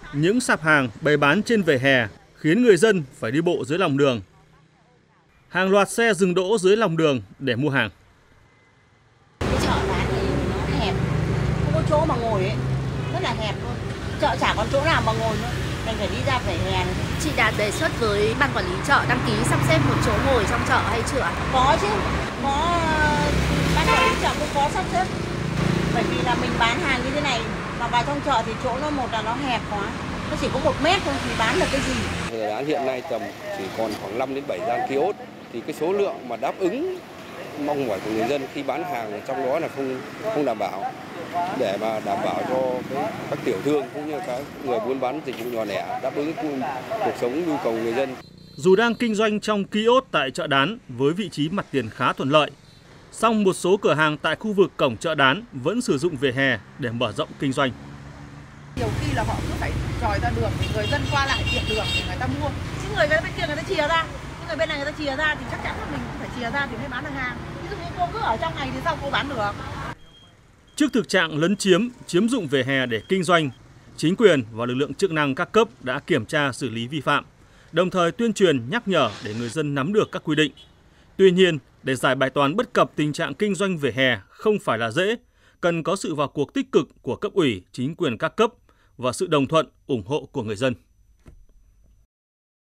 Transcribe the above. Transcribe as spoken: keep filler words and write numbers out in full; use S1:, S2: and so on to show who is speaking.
S1: Những sạp hàng bày bán trên vỉa hè khiến người dân phải đi bộ dưới lòng đường. Hàng loạt xe dừng đỗ dưới lòng đường để mua hàng.
S2: Cái chợ bán thì nó hẹp, không có chỗ mà ngồi ấy, rất là hẹp luôn. Chợ chả còn chỗ nào mà ngồi nữa, mình phải đi ra vỉa hè này.
S3: Chị đã đề xuất với ban quản lý chợ đăng ký sắp xếp một chỗ ngồi trong chợ hay chưa ạ?
S2: Có chứ, có, ban quản lý chợ cũng có sắp xếp. Bởi vì là mình bán hàng như thế này mà vào trong chợ thì chỗ nó một là nó hẹp quá, nó chỉ có một mét thôi thì bán được cái gì?
S4: Dự án hiện nay tầm chỉ còn khoảng năm đến bảy gian kiosk thì cái số lượng mà đáp ứng mong mỏi của người dân khi bán hàng trong đó là không không đảm bảo, để mà đảm bảo cho cái, các tiểu thương cũng như các người buôn bán dịch vụ nhỏ lẻ đáp ứng cuộc sống nhu cầu người dân.
S1: Dù đang kinh doanh trong kiosk tại chợ Đán với vị trí mặt tiền khá thuận lợi, song một số cửa hàng tại khu vực cổng chợ Đán vẫn sử dụng vỉa hè để mở rộng kinh doanh.
S5: Nhiều khi là họ cứ phải dòi ra đường để người dân qua lại tiện đường để người ta mua. Chứ người bên kia người ta chìa ra, người bên này người ta chìa ra thì chắc chắn là mình cũng phải chìa ra thì mới bán được hàng. Ví dụ như cô cứ ở trong này thì sao cô bán được?
S1: Trước thực trạng lấn chiếm, chiếm dụng vỉa hè để kinh doanh, chính quyền và lực lượng chức năng các cấp đã kiểm tra xử lý vi phạm, đồng thời tuyên truyền nhắc nhở để người dân nắm được các quy định. Tuy nhiên, để giải bài toán bất cập tình trạng kinh doanh vỉa hè không phải là dễ, cần có sự vào cuộc tích cực của cấp ủy, chính quyền các cấp và sự đồng thuận, ủng hộ của người dân.